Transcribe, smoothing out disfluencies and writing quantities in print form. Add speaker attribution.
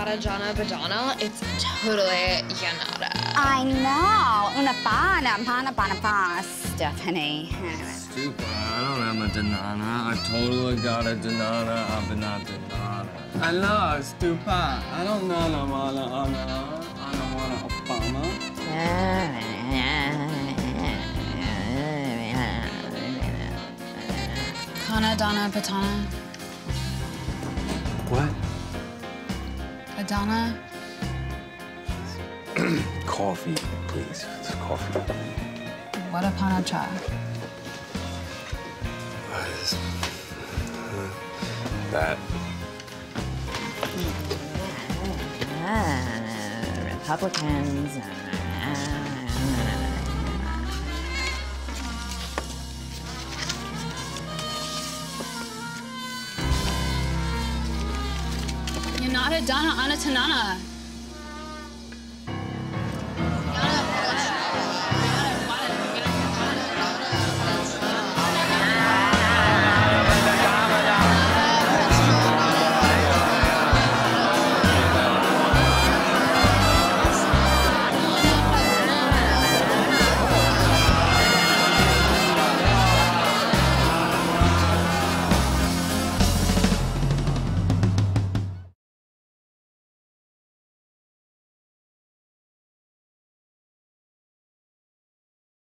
Speaker 1: Cada Jana Badana, it's totally Yanada.
Speaker 2: I know. Una pana, Stephanie.
Speaker 3: Stupid. I don't have a Danana. I totally got a Danana. I'm not Danana. I know, stupid. I don't know no mana. I don't want a Obama.
Speaker 2: Kana Donna Patana.
Speaker 3: What?
Speaker 2: Adana.
Speaker 4: Coffee, please. It's coffee.
Speaker 2: What a panacha.
Speaker 4: That.
Speaker 5: Republicans.
Speaker 2: Yanada Donna Anatanana.